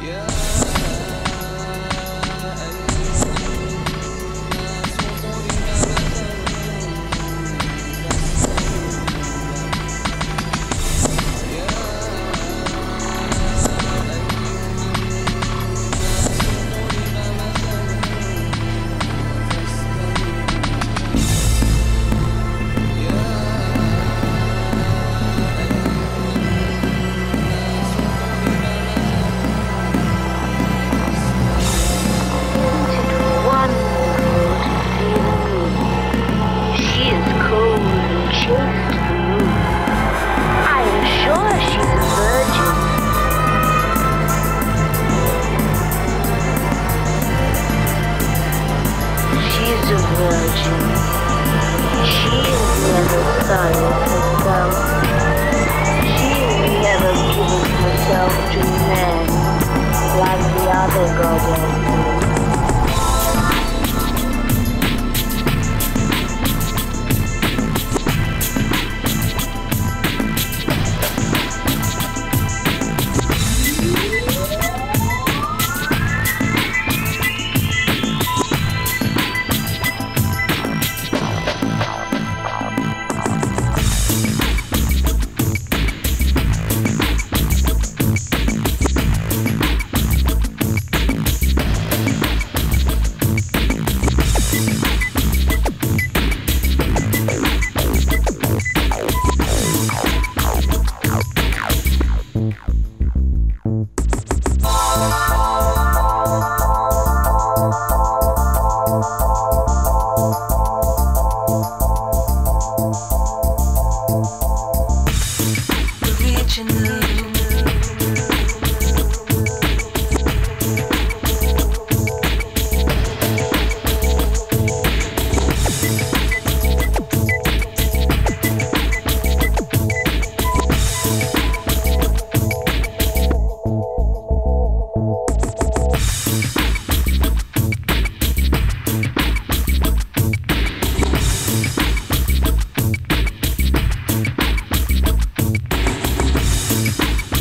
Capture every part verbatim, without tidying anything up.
We'll be right back.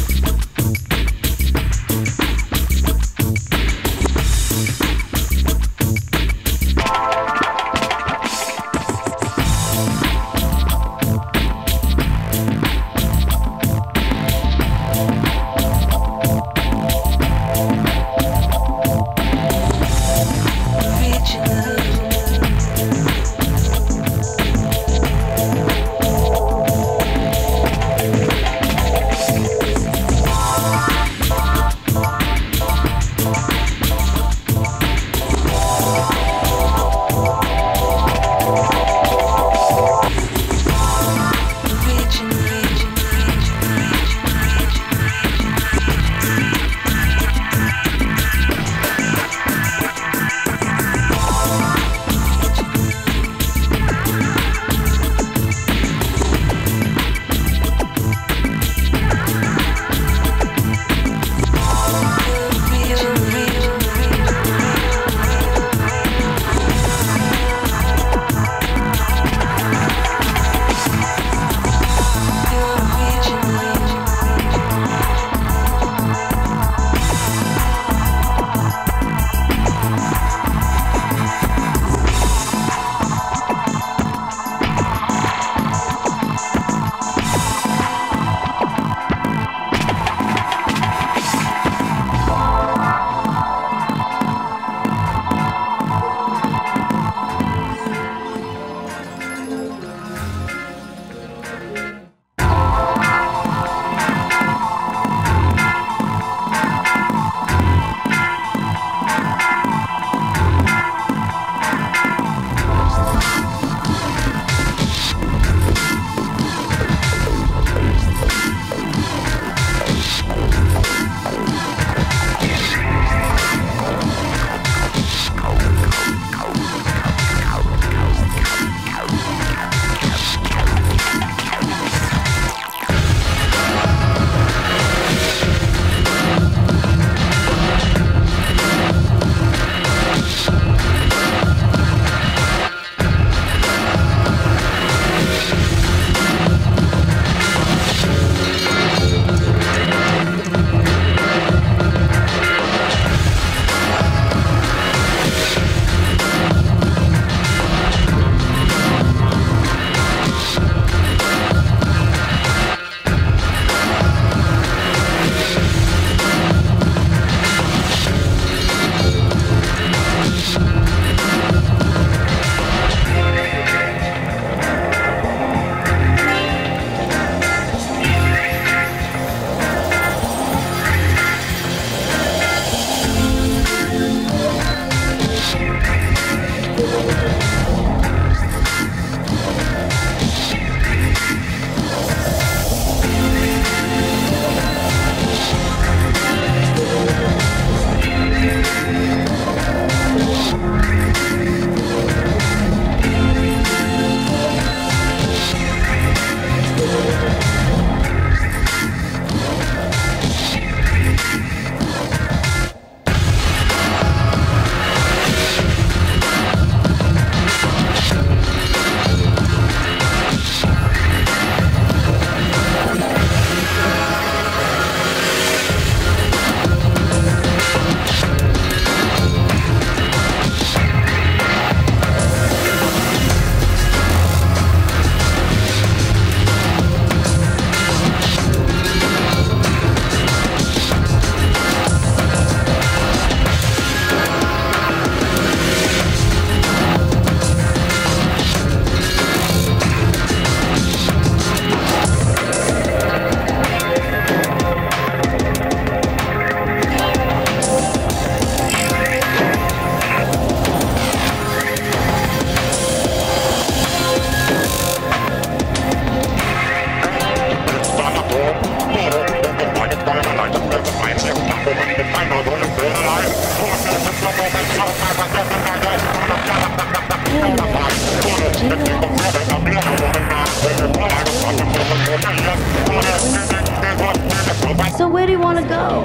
So where do you want to go?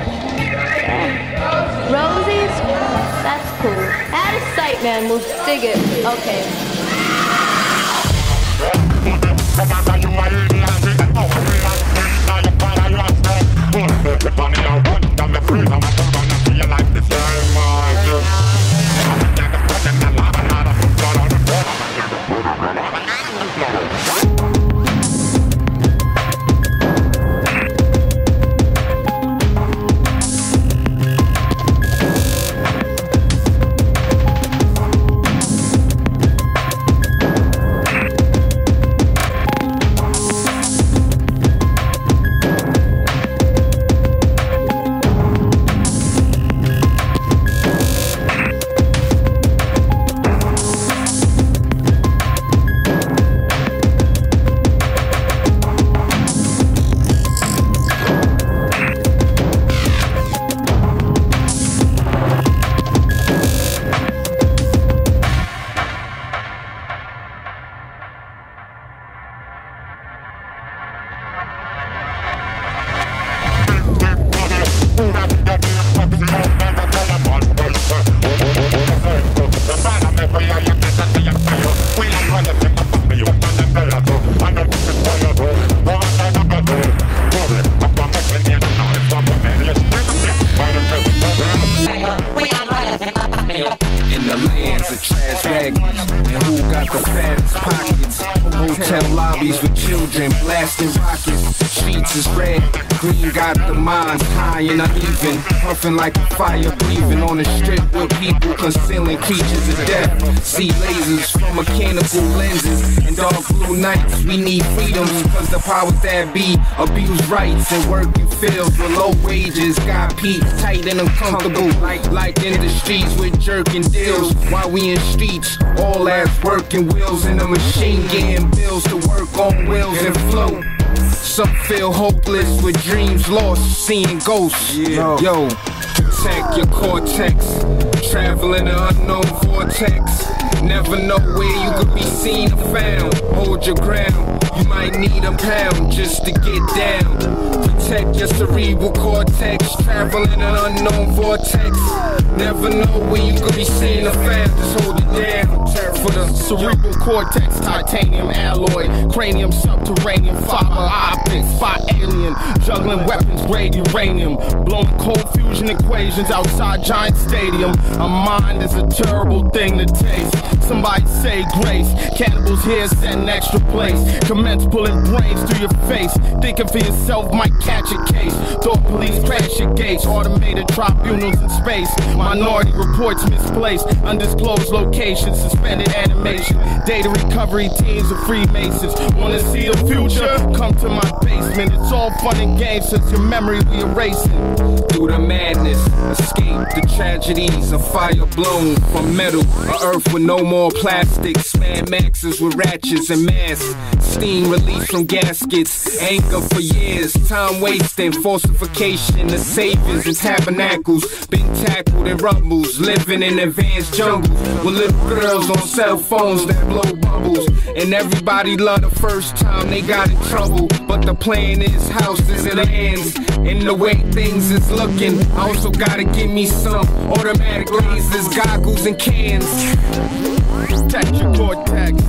Yeah. Rosie's? That's cool. Out of sight, man. We'll dig it. Okay. In the lands of trash baggage, and who got the fattest pockets? Hotel lobbies with children blasting rockets. Streets is red, green got the minds high and uneven, puffing like a fire breathing on the strip with people concealing creatures of death. See lasers from mechanical lenses and dark blue nights. We need freedoms cause the powers that be abuse rights and working fields with low wages. Got peaks tight and uncomfortable, like like in the streets with jerking deals. While we in streets, all ass working wheels in the machine, getting bills to work on wheels and float. Some feel hopeless with dreams lost, seeing ghosts. Yeah. Yo, protect your cortex, traveling an unknown vortex. Never know where you could be seen or found. Hold your ground, you might need a pound just to get down. Protect your cerebral cortex, traveling an unknown vortex. Never know where you could be seen or found, just hold it down. For the cerebral cortex, titanium alloy, cranium, subterranean, fiber optics, spot alien, juggling weapons, grade uranium, blowing cold fusion equations outside giant stadium. A mind is a terrible thing to taste. Somebody say grace, cannibals here set an extra place. Commence pulling brains through your face, thinking for yourself might catch a case. Thought police crash your gates, automated tribunals in space. Minority reports misplaced, undisclosed locations, suspended animation. Data recovery teams of Freemasons. Wanna see the future? Come to my basement. It's all fun and games since your memory we erasing. Through the madness, escape the tragedies. A fire blown from metal, a earth with no more plastics. Mad Maxes with ratchets and masks. Steam released from gaskets. Anger for years, time wasting, falsification. The saviors and tabernacles been tackled in rumbles, living in advanced jungles with little girls on cell phones that blow bubbles. And everybody love the first time they got in trouble, but the plan is houses and lands. And the way things is looking, I also gotta give me some automatic lasers, goggles and cans. Protect your cortex.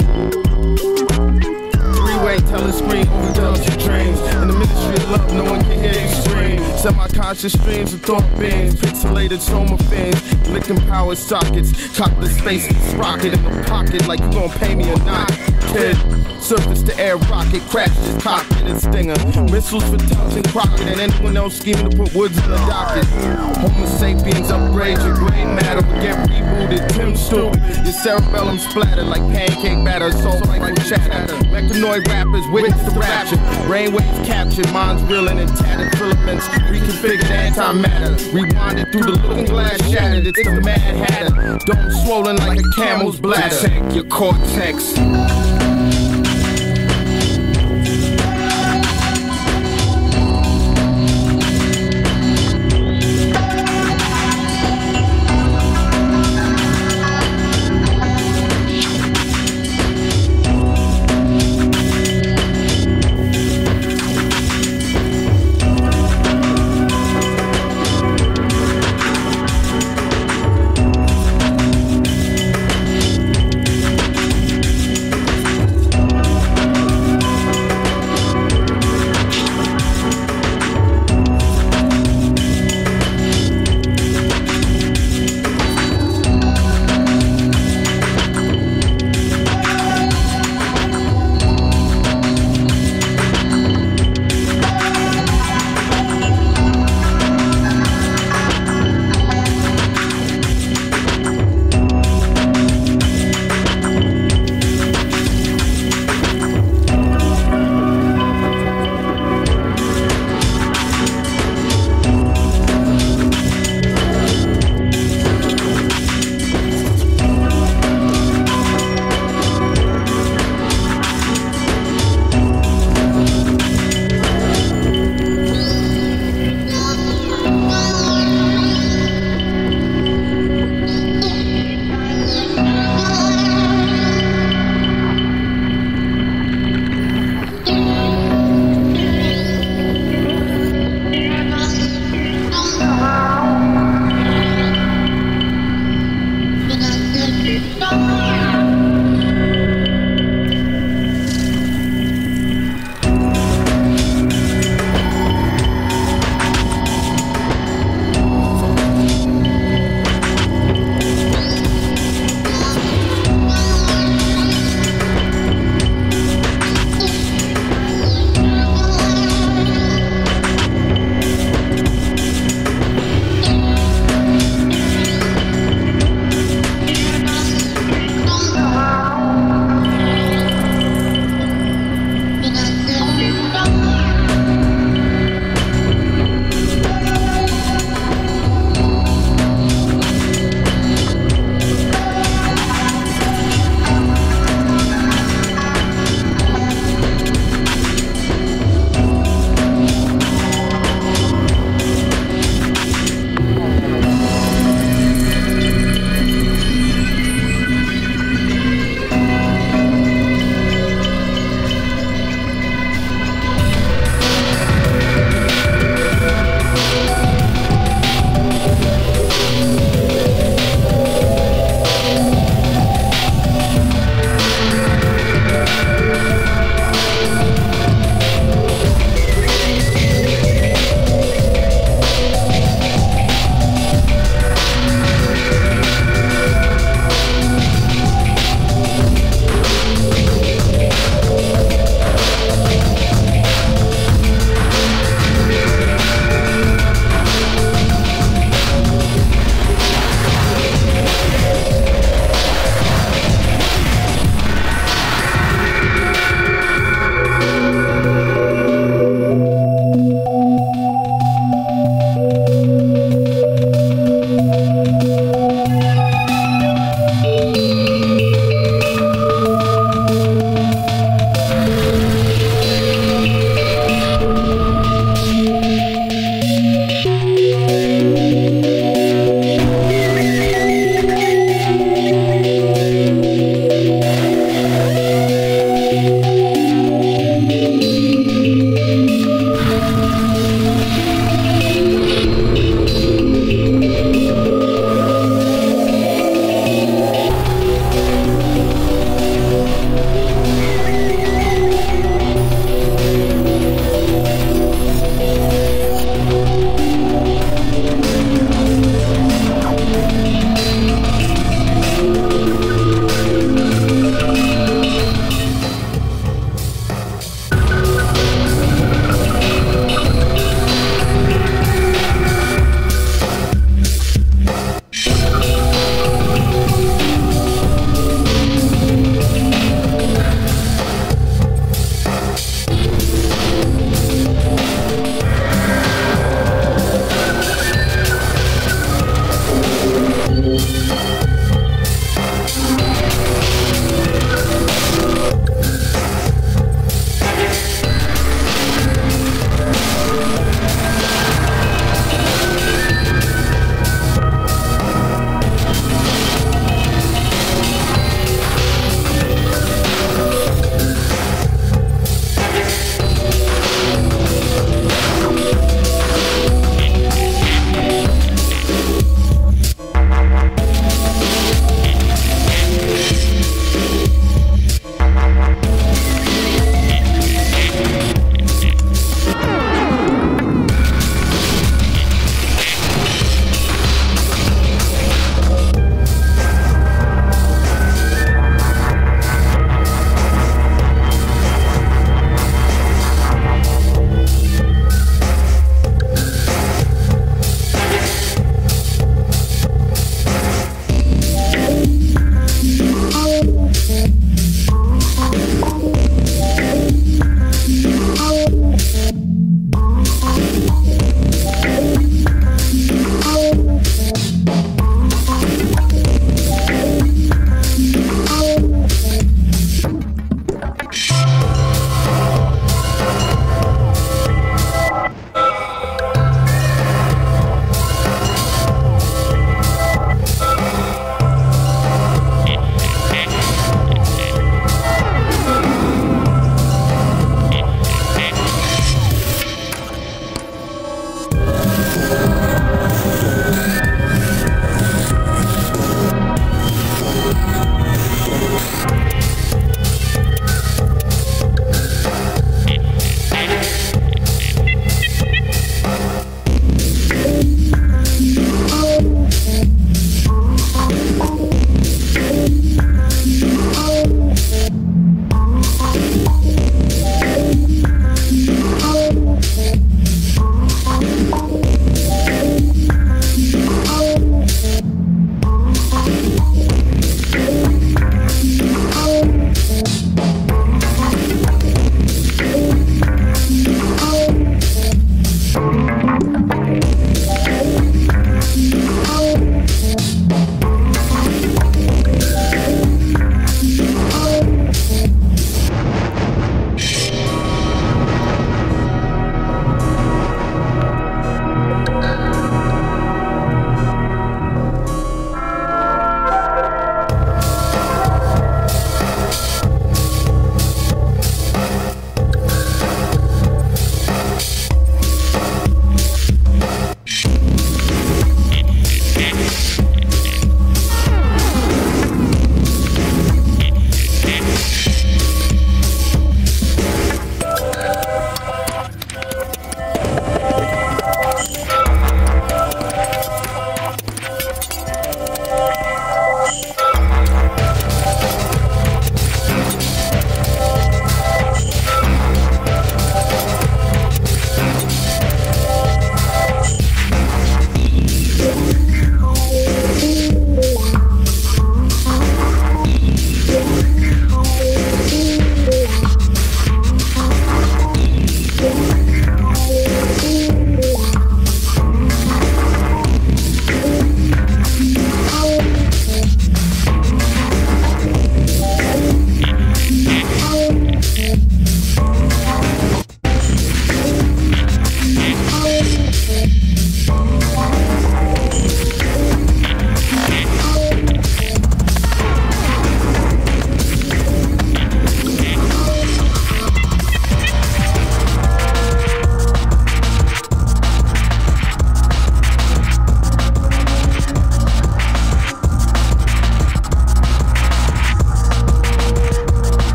Three-way telescreen overdoes your dreams. In the ministry of love, no one can hear you scream. Semi-conscious streams of thought beams, pixelated soma fins, licking power sockets. Cock the space sprocket in the pocket like you gon' pay me or not, kid. Surface to air rocket, crash this cockpit and stinger. Missiles for Towns and Crockett and anyone else scheming to put woods in the docket. Homo sapiens upgrade your brain matter, we get rebooted. Tim stupid, your cerebellum splattered like pancake batter, assault rifle chatter. Mechanoid rappers witness the rapture. Brainwaves captured, minds reeling in tattered filaments. Reconfigured antimatter, rewinded through the looking glass shattered. It's the Mad Hatter, dome swollen like a camel's bladder. Protect your cortex.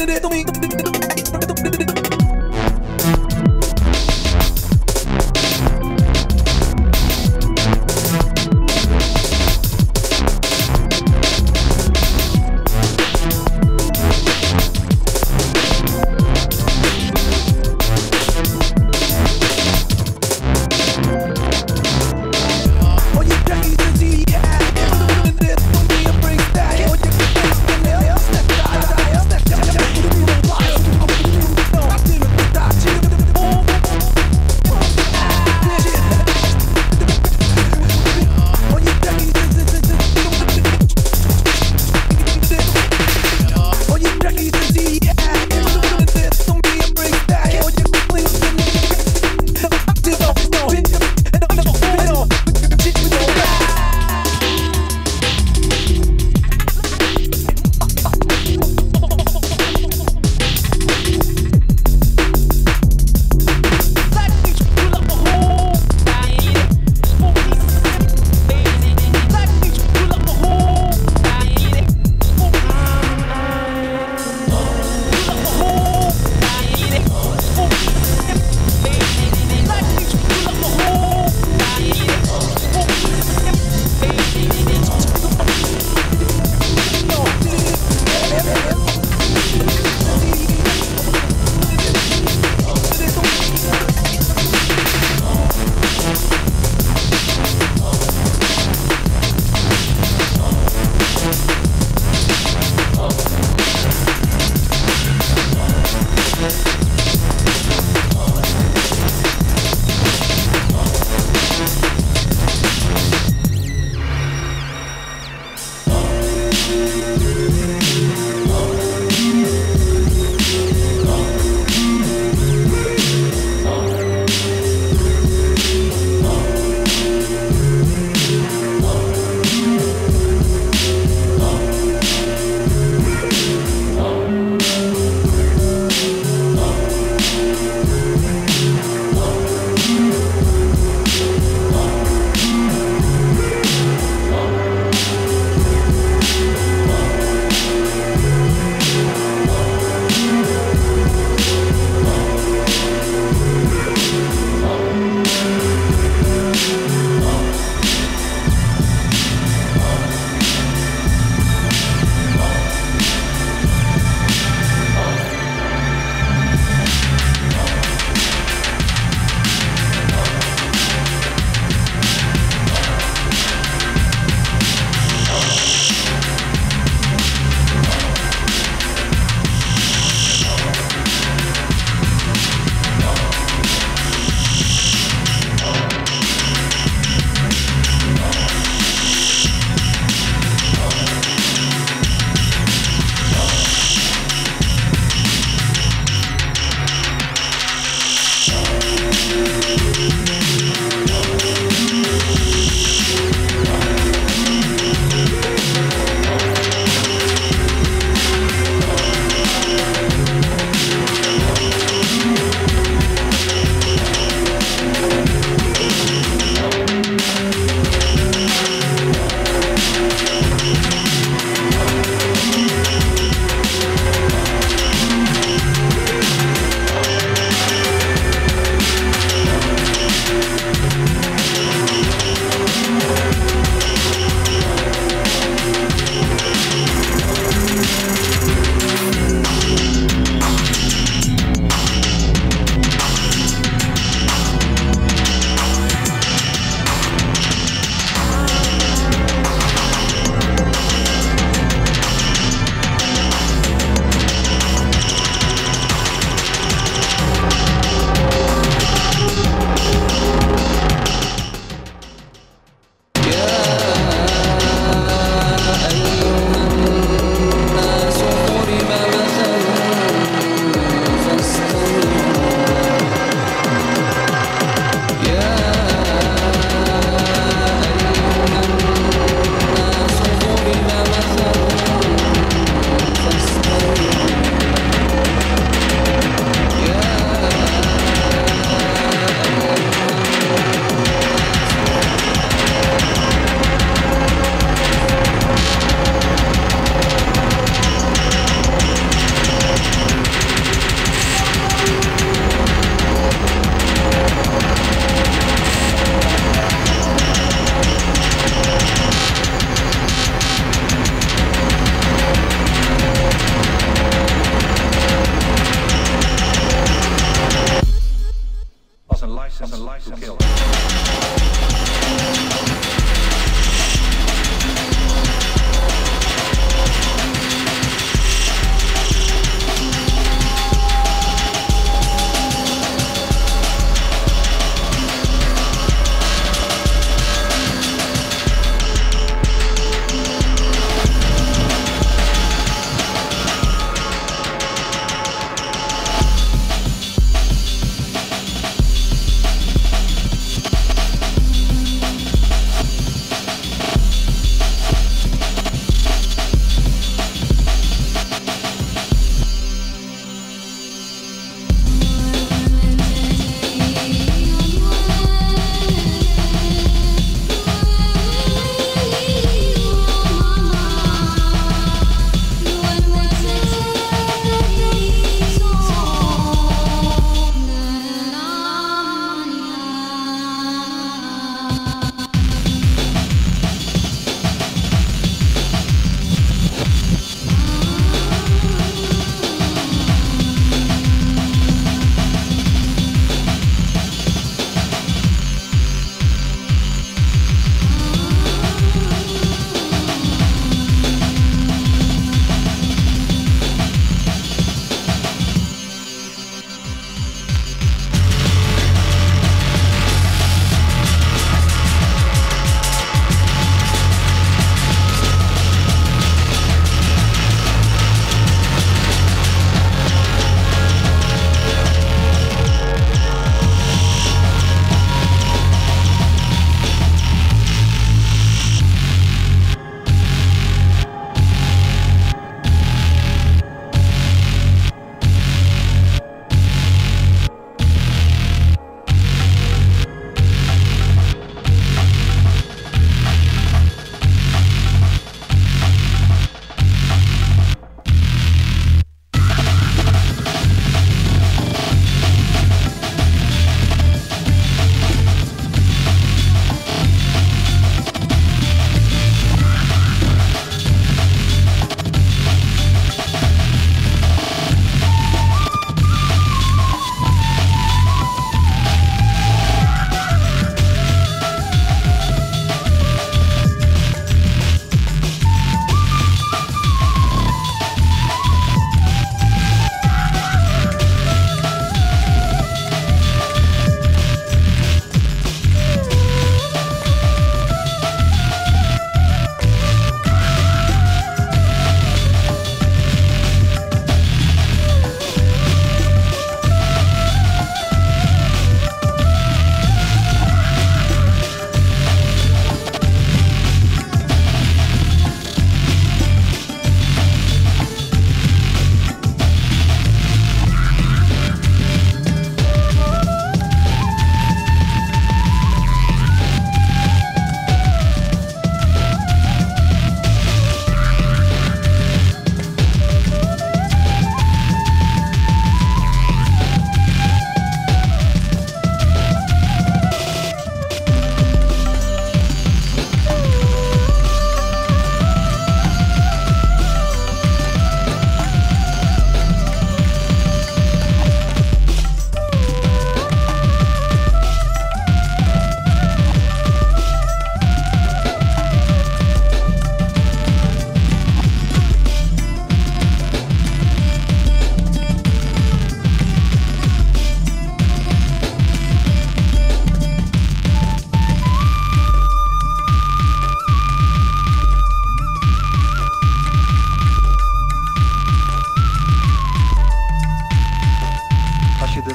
Oye,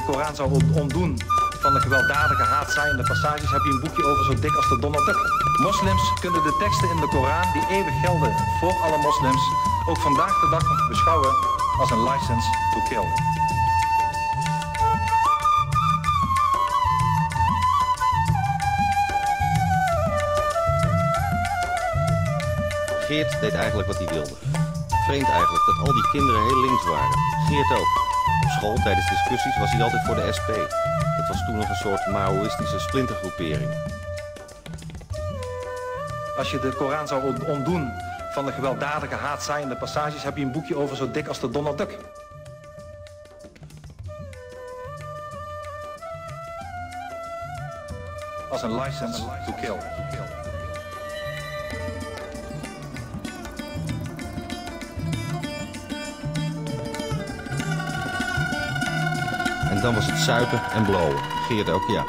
Koran zou ontdoen van de gewelddadige, haatzaaiende passages, heb je een boekje over zo dik als de Donald Duck. Moslims kunnen de teksten in de Koran, die eeuwig gelden voor alle moslims, ook vandaag de dag nog beschouwen als een license to kill. Geert deed eigenlijk wat hij wilde. Vreemd eigenlijk dat al die kinderen heel links waren. Geert ook. Op school tijdens discussies was hij altijd voor de S P. Dat was toen nog een soort Maoïstische splintergroepering. Als je de Koran zou ontdoen van de gewelddadige, haatzaaiende passages, heb je een boekje over zo dik als de Donald Duck. Als een license to kill. En dan was het zuipen en blowen. Geert ook, ja.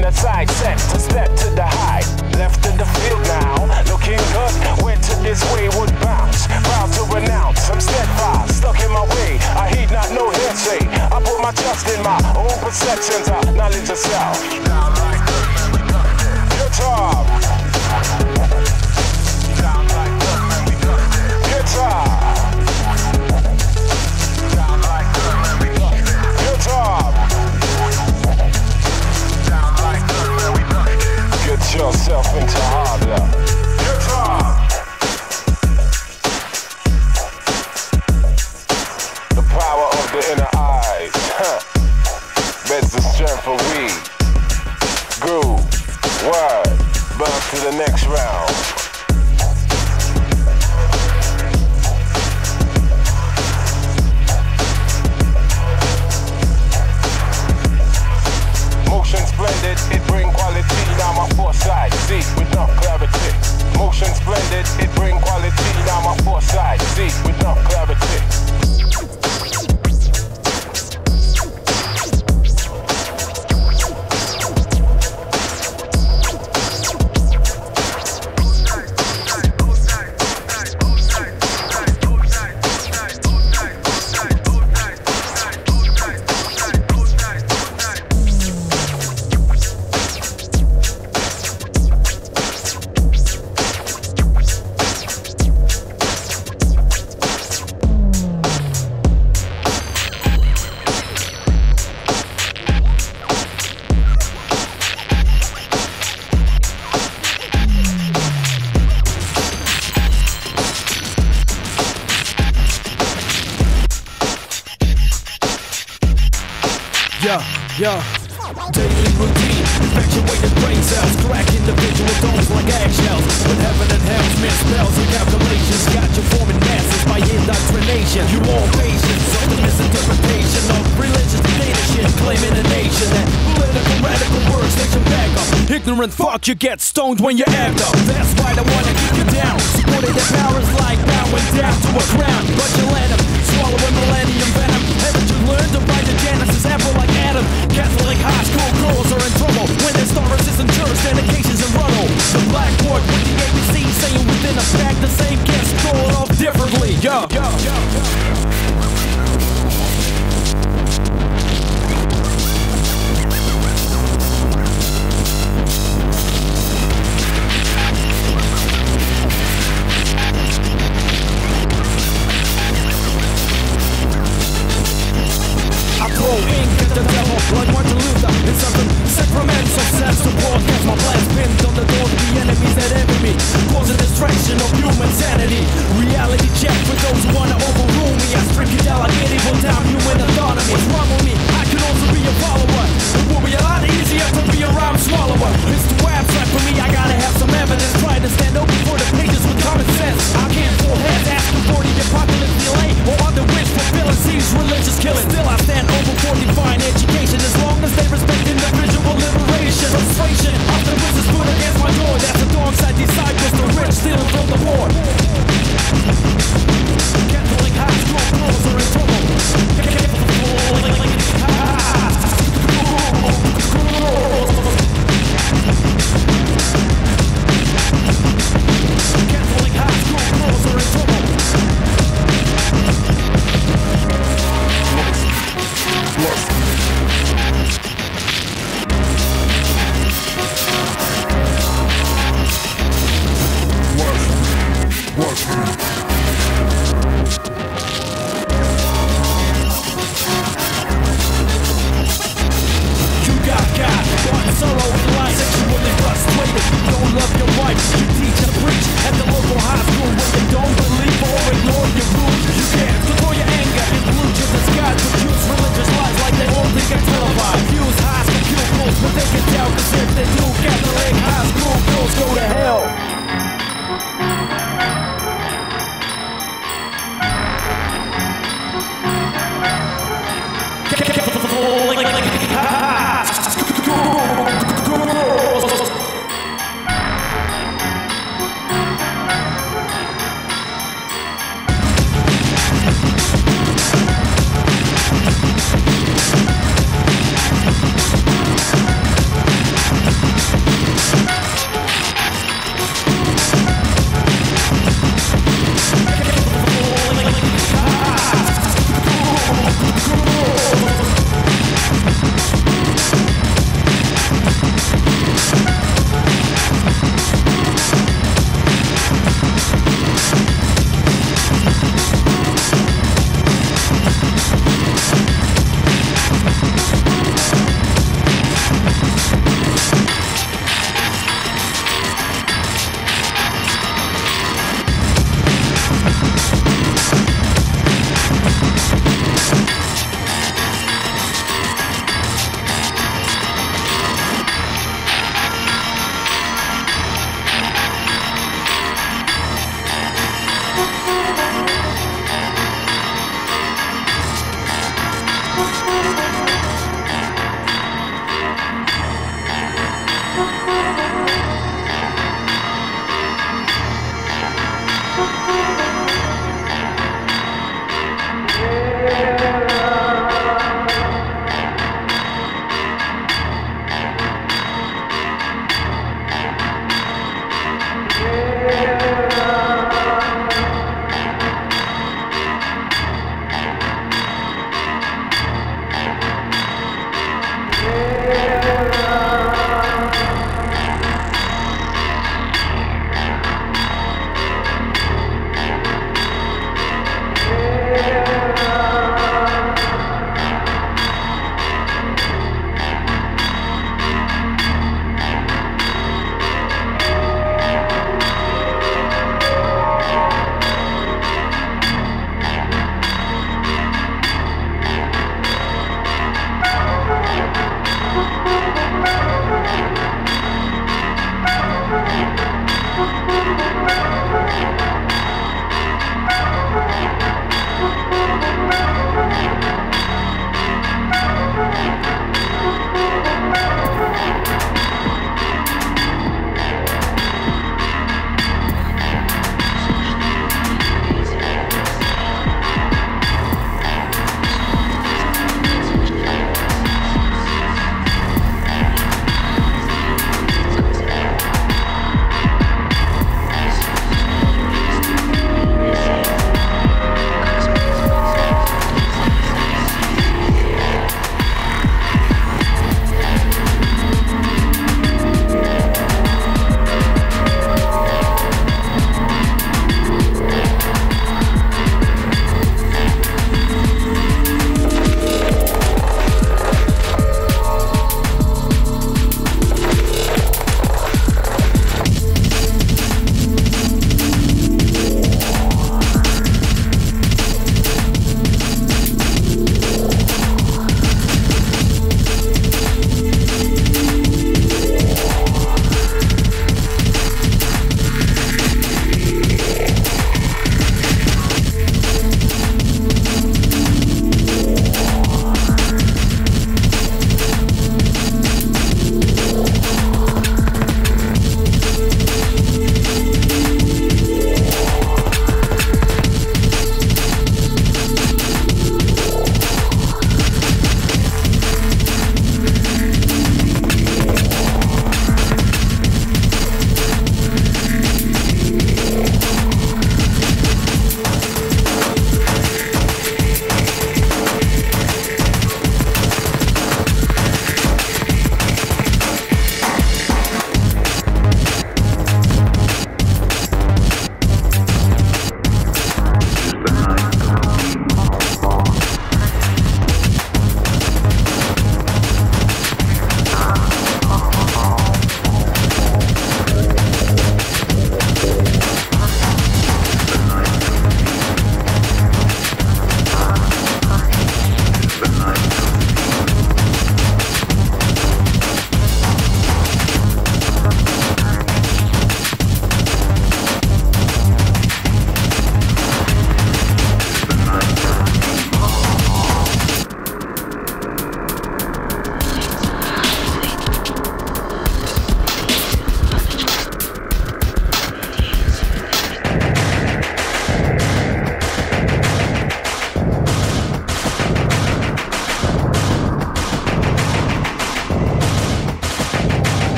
in a side set to step to the high. Left in the field now, looking good. Went to this wayward bounce. Proud to renounce, I'm steadfast, stuck in my way. I heed not no hearsay. I put my trust in my own perceptions of knowledge of self. Good job. Good job. Good job. Get yourself into harder. Good job. The power of the inner eyes, huh? Beds the strength for we. Groove, word, bounce to the next round. Motion splendid, it bring quality. Now my foresight, see with enough clarity. Motion splendid, it bring quality. Now my foresight, see with enough clarity. Yeah, daily routine, infatuated brain cells, crack individual domes like eggshells. With heaven and hell's mere spells and calculations, got you forming masses by indoctrination. You all patience of the misinterpretation of religious dictatorship, claiming a nation that political radical words takes you back up. Ignorant fuck, you get stoned when you act up. That's why they wanna keep you down. Supporting their powers like bowing down to a crown, but you let them swallowing millennium venom. Haven't you learned to write the Genesis apple like Adam? Catholic high school girls are in trouble when their star resistant church dedications in ruddle. The blackboard with the A B C saying within a pack the same gets thrown off differently. Yo, yo, yo, yo. I throw ink at the devil like Martin Luther in something sacramental sense to broadcast my blast pinned on the door to the enemies that envy me, causing distraction of human sanity. Reality check for those who wanna overrule me. I strip you down like medieval down human autonomy. What's wrong with me? I can also be a follower. It will be a lot easier to be a rhyme swallower. It's too abstract for me, I gotta have some evidence. Trying to stand open for the pages with common sense. I can't fool heads asking for the apocalypse delay or other wish fulfilling sees religious killing. Still I stand over for divine education as long as they respect individual liberation. Frustration often wishes put against my door. That's the dark side disciples, the rich stealing from the poor. Catholic high school girls are in trouble. Catholic high school girls are in trouble.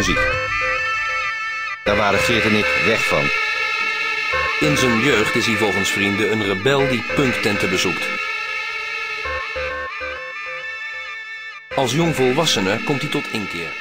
muziek. Daar waren Geert en ik weg van. In zijn jeugd is hij volgens vrienden een rebel die punktenten bezoekt. Als jongvolwassene komt hij tot inkeer.